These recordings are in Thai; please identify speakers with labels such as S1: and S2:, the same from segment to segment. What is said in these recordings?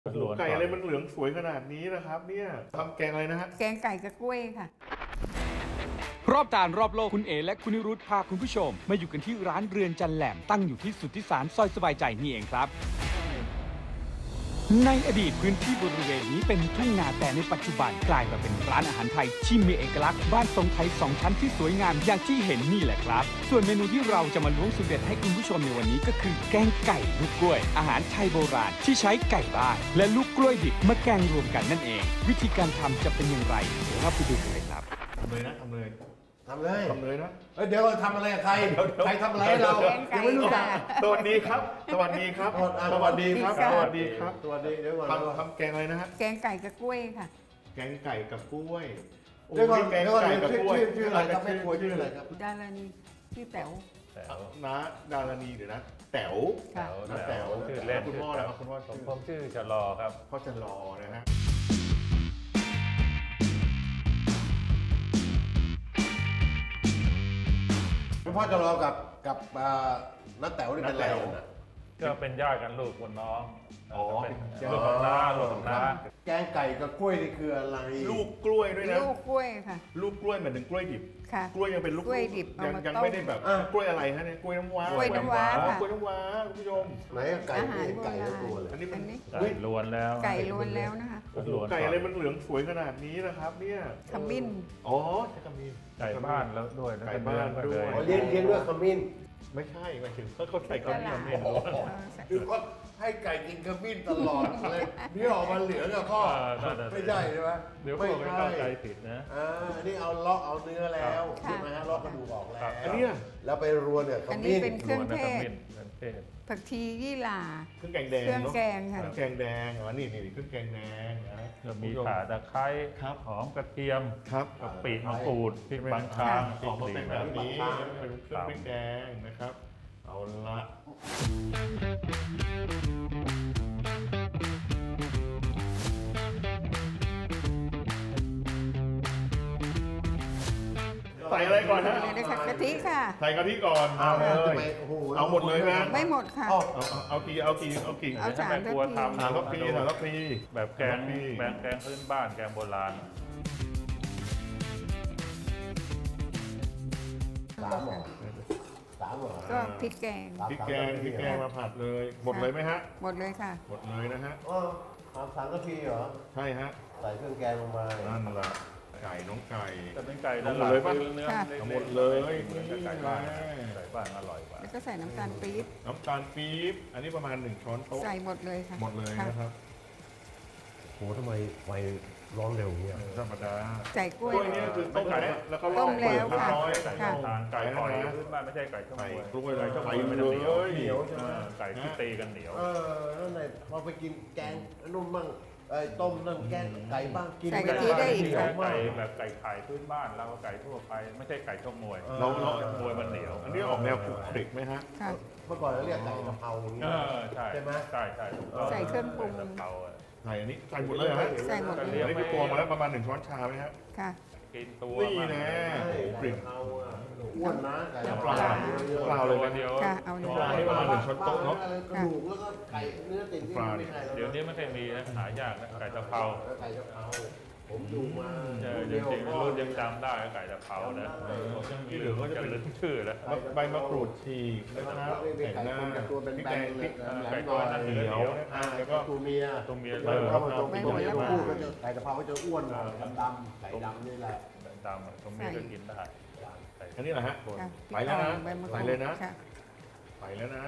S1: ไก่อะไรมันเหลืองสวยขนาดนี้นะครับเนี่ยทำแกงอะไรนะฮะ
S2: แกงไก่กับกล้วยค่ะ
S3: รอบจานรอบโลกคุณเอและคุณนิรุธพาคุณผู้ชมมาอยู่กันที่ร้านเรือนจันแหลมตั้งอยู่ที่สุทธิสารซอยสบายใจนี่เองครับในอดีตพื้นที่บริเวณนี้เป็นทุ่งนาแต่ในปัจจุบันกลายมาเป็นร้านอาหารไทยที่มีเอกลักษณ์บ้านทรงไทย2ชั้นที่สวยงามอย่างที่เห็นนี่แหละครับส่วนเมนูที่เราจะมาล้วงสูตรเด็ดให้คุณผู้ชมในวันนี้ก็คือแกงไก่ลูกกล้วยอาหารไทยโบราณที่ใช้ไก่บ้านและลูกกล้วยดิบมาแกงรวมกันนั่นเองวิธีการทำจะเป็นอย่างไรเราไปดูกันเลยครับ
S1: ทำเลยนะทำเลยนะ
S4: เดี๋ยวเราทำอะไรกับใครทำอะไรให้เรายังไม่รู้จัก
S1: สวัสดีครับสวัสดีครับสวัสดีครับสวัสดีครับ
S4: สวัสดีเดี๋ยวก่อน
S1: ทำแกงอะไรนะฮะ
S2: แกงไก่กับกล้วยค่ะ
S1: แกงไก่กับกล้วย
S4: เดี๋ยวก่อนแกงไก่กับกล้วยชื่ออะไรครับแม่ครัวชื่ออะไรครับ
S2: ดารานีชื่อแต๋ว
S1: นะดารณีเดี๋ยวนะแต๋ว
S5: ชื่อเล่น
S1: คุณพ่อนะครับคุณพ่อ
S5: ผมชื่อชะลอครับ
S1: พ่อชะลอนะฮะ
S4: พ่อจะรอกับน้าแต๋วนี่เป็นอะไรนะ
S5: ก็เป็นญาติกันลูกคนน้อง
S1: ลูกของน้า
S4: แกงไก่กับกล้วยนี่คืออะไร
S1: ลูกกล้วยด้วยนะ
S2: ลูกกล้วยค่ะ
S1: ลูกกล้วยเหมือนถึงกล้วยดิบ
S2: ค่ะ
S1: กล้วยยังเป็นลูก
S2: กล้วยดิบ
S1: ยังไม่ได้แบบกล้วยอะไรฮะเนี่ยกล้วยน้ำว้าก
S2: ล้วยน้ำว้าค่ะ
S1: กล้วยน้ำว้าคุณผู้ชม
S4: ไหนไก่ไก่ตัวเลย
S1: อันนี้มัน
S5: ไก่ล้วนแล้ว
S2: ไก่ล้วนแล้วนะคะ
S1: ไก่อะไรมันเหลืองสวยขนาดนี้นะครับเนี่ย
S2: ขมิ้น
S1: อ๋อใช่ขมิ้น
S5: ไก่บ้านแล้วด้วย
S1: ไก่บ้านด้วย
S4: เลี้ยงด้วยขมิ้น
S1: ไม่ใช่หมายถึงเขาใส่ขมิ้น
S4: คือก็ให้ไก่กินขมิ้นตลอดเลยนี่ออกมาเหลืองอะพ่อไม่ใช่ใช่ไหม
S5: เดี๋ยวพวกไม่เข้าใจผิดนะ
S4: อันนี้เอาเลาะเอาเนื้อแล้วใช่ไหมฮะเลาะกระดูกออกแล้ว
S1: อันนี้
S4: แล้วไปรวนเนี่ย
S2: อันนี้เป็นเครื่องเทศผักชียี่หร่า
S1: เครื่องแกงแดง
S2: เครื่องแกงค่ะ
S1: เครื่องแกงแดงนี่เครื่องแกงแดง
S5: จะมีข่าตะไคร้หอมกระเทียมกะปิมะกรูดพริกบางครั้ง
S1: ออกมาเป็นแบบนี้เป็นเครื่องพริกแดงนะครับเอาละใส่อะไรก่อนฮะ
S2: กะทิค่ะ
S1: ใส่กะทิก่อนเอาหมดเลยนะ
S2: ไม่หมดค่ะ
S1: เอากี่
S2: เอา3 ทัพพี
S5: แบบแกงพื้นบ้านแกงโบราณ
S4: 3 หรอ
S2: ก็พริกแก
S1: งมาผัดเลยหมดเลยไหมฮะ
S2: หมดเลยค่ะ
S1: หมดเลยนะฮะ
S4: 3 นาทีเหรอ
S1: ใช่ฮะ
S4: ใส่เครื่องแกงลงมา
S1: นั่นแหละไก่น้องไก่
S5: แต่เป็นไก่หม
S1: ดเลยป่ะหมดเลย
S5: ไก่บ้านอร่อยกว่า
S2: แล้วก็ใส่น้ำตาลปี๊บ
S1: อันนี้ประมาณ1 ช้อนโต๊ะ
S2: ใส่หมดเลยค่ะ
S1: หมดเลยนะครับ
S4: โหทำไมไฟร้อนเร็วเนี่ย
S1: ธรรมดา
S2: ใส่กล้วย
S1: เนี่ยคือต้มแล้วก็
S2: ต้มแล้วค่ะ
S5: ไก่ปล่อยขึ้นมาไม่ใช่ไก่ช่องมวย
S1: กล้วยอะไรช่องมวย
S5: มันจะเหนียวไก่ที่ตีกันเหนียว
S4: นั่นไงพอไปกินแกงนุ่มบ้างต้มนั่นแกงไก่บ้างกิน
S2: ใส่กะทิได้อีกค่ะ
S5: ไก่แบบไก่ไข่พื้นบ้านเราไก่ทั่วไปไม่ใช่ไก่ช่องมวยมวยมันเหนียว
S1: อันนี้ออกแนวคลุกคลิกไหมฮะ
S4: เมื่อก่อนเราเรียกไก่กะเพราอย่างนี้
S5: ใช่ไหมใช่
S2: ใส่เครื่องปรุง
S1: ใส่อันนี้ใส่หมดเลยฮะ
S2: ใส่หมดเลย
S1: นี่คือตัวมาแล้วประมาณ1 ช้อนชาไหมครับ
S2: ค่ะ
S5: กินตัว
S1: นี่นะกลิ่น
S4: อ้วนนะไก่
S1: เปล่าเลย
S5: เดียว
S2: เอา
S1: ปลาให้ประมาณ1 ช้อนโต๊ะเนาะ
S4: กระดูกแล้วก็ไก่เนื้อติดนี่
S5: เดี๋ยวนี้ไม่เคยมีนะหายากนะไก่ตะเภา
S4: ผมดูมา
S5: จริงๆรุ่นยังจำได้ไก่ตะเภานะ
S1: ที่เหลือก็จะเป็น
S5: ชื่อแล้ว
S1: ใบมะกรูดฉีกนะครับ
S4: ไก่คนกับตัวเป็นแบน
S5: ไก่ตัวนั้นเหนียว
S4: แล้วก็ตัวเมียเข้ามาตัวผู้ก็จะไก่ตะเภาก็จะอ้วนดำไก่ดำนี่แหละ
S5: ดำตรงนี้ก็กินได้
S1: อันนี้แหละฮะไปแล้วนะไปเลยนะไปแล้วนะ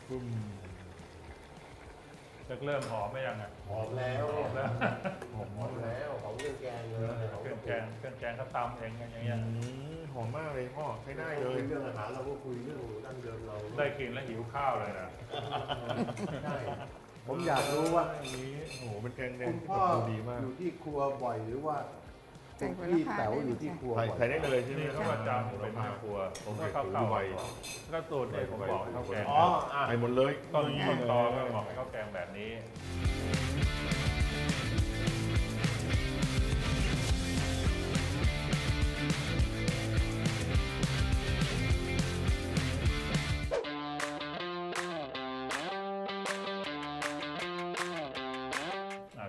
S5: จะเริ่มหอมไหมยังอ่ะ
S4: หอมแล้วหอมแล้วของเครื่องแกงเลย
S5: เครื่องแกงเขาตำเองอย่างเงี้ย
S1: หอมมากเลยพ่อใช้ได้เลย
S4: เรื่องอาหารเราก็คุยเรื่องดั้งเดิมเรา
S5: ได้กินแล้วหิวข้าวเลยนะ
S4: ใช่ผมอยากรู้ว่า
S1: อันนี้โอ้โหเป็นแกงแดง
S4: คุณพ่ออยู่ที่ครัวบ่อยหรือว่าพี่แต๋วอยู่ที่ครัว
S1: ใส่ได้เลยใช่ไหม
S5: เขาประจำเป็นแม่ครัวผมก็เข้าไวก็สูตรเนี่ยผมบอกข้าวแกง
S1: ใส่หมดเลย
S5: ต้นตอก็บอกข้าวแกงแบบนี้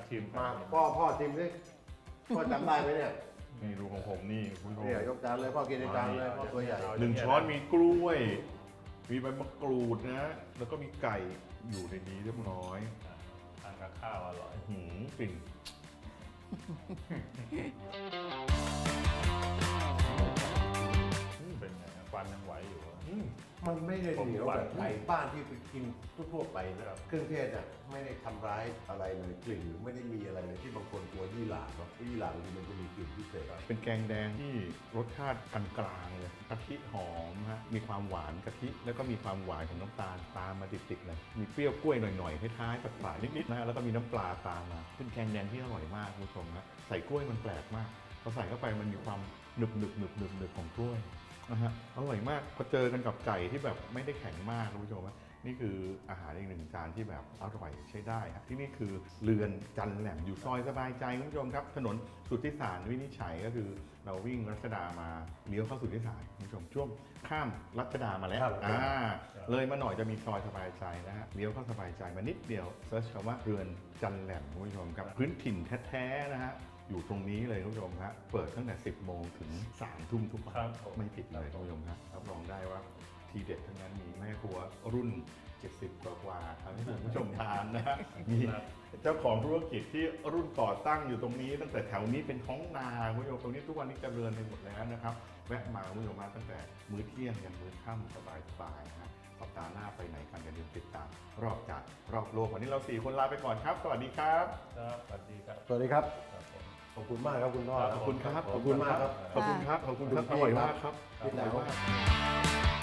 S5: ชิม
S4: มาพ่อชิมดิพ่อจำได้ไหมเนี่ย
S1: นี่ดูของผมนี่คุณผู้ชม
S4: เนี่ยยกจานเลยพ่อกินในจานเลยพ่อตัวใหญ่
S1: 1 ช้อนมีกล้วย มีใบมะกรูดนะ แล้วก็มีไก่อยู่ในนี้เรียบร้อย
S5: ทานกับข้าวอร่อย
S1: กลิ่น
S5: เป็นไงฟันยังไหวอยู่
S4: มันไม่ได้เหนียว
S5: ผมหวาน
S4: แบบไก่บ้านที่ไปกินทั่วๆไปนะครับเครื่องเทศอ่ะไม่ได้ทำร้ายอะไรเลยกลิ่นหรือไม่ได้มีอะไรเลยที่บางคนกลัวยี่หร่าเนาะยี่หร่าบางทีมันจะมีกลิ่นพิเศษ
S1: เป็นแกงแดงที่รสชาติกลางๆเลยกะทิหอมฮะมีความหวานกะทิแล้วก็มีความหวานของน้ำตาลตามมาติดๆเลยมีเปรี้ยวกล้วยหน่อยๆท้ายๆปัดๆนิดๆนะแล้วก็มีน้ำปลาตามมาเป็นแกงแดงที่อร่อยมากคุณผู้ชมนะใส่กล้วยมันแปลกมากพอใส่เข้าไปมันมีความหนึบๆของกล้วยนะฮะอร่อยมากพอเจอกันกับไก่ที่แบบไม่ได้แข็งมากคุณผู้ชมนะนี่คืออาหารอีก1 จานที่แบบอร่อยใช้ได้ครับที่นี่คือเรือนจันแหลมอยู่ซอยสบายใจคุณผู้ชมครับถนนสุทธิสารวินิจฉัยก็คือเราวิ่งรัชดามาเลี้ยวเข้าสุทธิสารคุณผู้ชมช่วงข้ามรัชดามาแล้วเลยมาหน่อยจะมีซอยสบายใจนะฮะเลี้ยวเข้าสบายใจมานิดเดียวเซิร์ชคำว่าเรือนจันแหลมคุณผู้ชมครับพื้นถิ่นแท้ๆนะฮะอยู่ตรงนี้เลยคุณผู้ชมครับเปิดตั้งแต่ 10 โมงถึง 3 ทุ่มทุกวัน
S5: ครับ
S1: ไม่ผิดเลยคุณผู้ชมครับรับรองได้ว่าทีเด็ดทั้งนั้นมีแม่ครัวรุ่น 70 กว่าทำให้คุณผู้ชมทานนะฮะมีเจ้าของธุรกิจที่รุ่นก่อตั้งอยู่ตรงนี้ตั้งแต่แถวนี้เป็นท้องนาคุณผู้ชมตรงนี้ทุกวันนี้เจริญไปหมดแล้วนะครับแวะมาคุณผู้ชมมาตั้งแต่มื้อเที่ยงยันมื้อค่ำสบายๆนะสัปดาห์หน้าไปไหนกันอย่าลืมติดตามรอบจัดรอบโลกวันนี้เรา4 คนลาไปก่อนครับสวัสดีครับ
S5: ครับสวัสดีครับ
S4: สวัสดีครับ
S5: ครับผม
S4: ขอบคุณมากครับคุณพ่อ
S1: ขอบคุณครับ
S4: ขอบคุณมากครับ
S1: ขอบคุณครับขอบคุณครับอร่อยมากครับอร่อยมาก